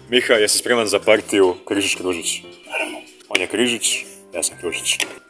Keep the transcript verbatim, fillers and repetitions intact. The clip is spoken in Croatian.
Miha, jesi spreman za partiju Križić-Kružić? On je Križić, ja sam Kružić.